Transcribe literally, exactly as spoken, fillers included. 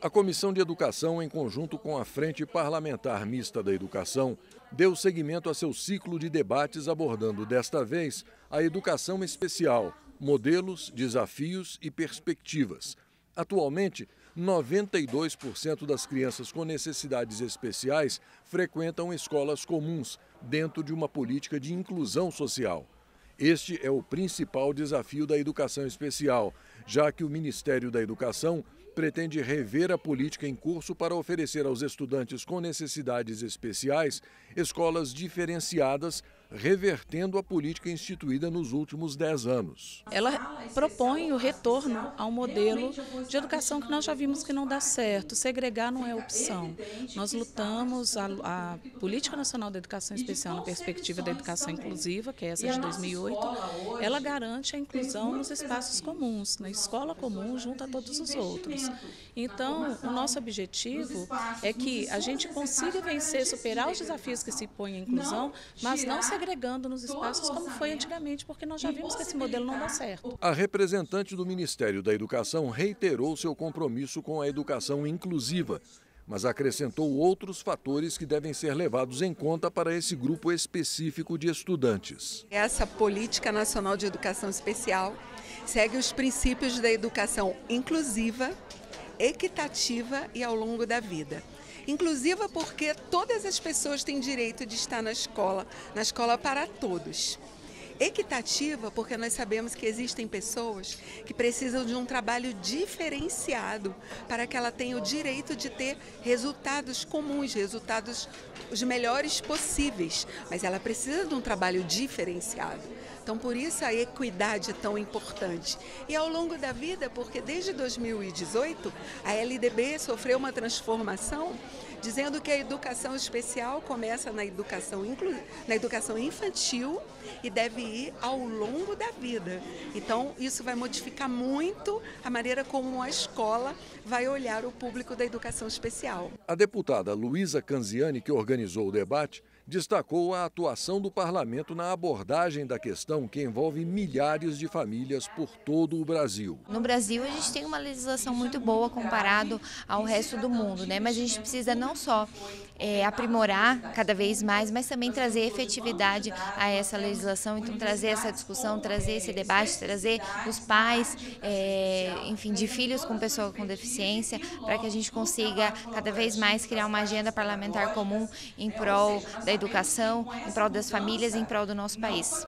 A Comissão de Educação, em conjunto com a Frente Parlamentar Mista da Educação, deu seguimento a seu ciclo de debates abordando, desta vez, a educação especial, modelos, desafios e perspectivas. Atualmente, noventa e dois por cento das crianças com necessidades especiais frequentam escolas comuns, dentro de uma política de inclusão social. Este é o principal desafio da educação especial, já que o Ministério da Educação pretende rever a política em curso para oferecer aos estudantes com necessidades especiais escolas diferenciadas, revertendo a política instituída nos últimos dez anos. Ela propõe o retorno a um modelo de educação que nós já vimos que não dá certo. Segregar não é opção. Nós lutamos a, a Política Nacional da Educação Especial na perspectiva da educação inclusiva, que é essa de dois mil e oito, ela garante a inclusão nos espaços comuns, na escola comum junto a todos os outros. Então, o nosso objetivo é que a gente consiga vencer, superar os desafios que se impõem à inclusão, mas não segregando nos espaços como foi antigamente, porque nós já vimos que esse modelo não dá certo. A representante do Ministério da Educação reiterou seu compromisso com a educação inclusiva, mas acrescentou outros fatores que devem ser levados em conta para esse grupo específico de estudantes. Essa Política Nacional de Educação Especial segue os princípios da educação inclusiva, equitativa e ao longo da vida. Inclusiva porque todas as pessoas têm direito de estar na escola, na escola para todos. Equitativa porque nós sabemos que existem pessoas que precisam de um trabalho diferenciado para que ela tenha o direito de ter resultados comuns, resultados os melhores possíveis, mas ela precisa de um trabalho diferenciado. Então, por isso a equidade é tão importante. E ao longo da vida, porque desde dois mil e dezoito, a L D B sofreu uma transformação, dizendo que a educação especial começa na educação, inclu... na educação infantil e deve ir ao longo da vida. Então, isso vai modificar muito a maneira como a escola vai olhar o público da educação especial. A deputada Luísa Canziani, que organizou o debate, destacou a atuação do parlamento na abordagem da questão que envolve milhares de famílias por todo o Brasil. No Brasil, a gente tem uma legislação muito boa comparado ao resto do mundo, né? Mas a gente precisa não só é, aprimorar cada vez mais, mas também trazer efetividade a essa legislação, então trazer essa discussão, trazer esse debate, trazer os pais, é, enfim, de filhos com pessoa com deficiência, para que a gente consiga cada vez mais criar uma agenda parlamentar comum em prol da educação, em prol das famílias e em prol do nosso país.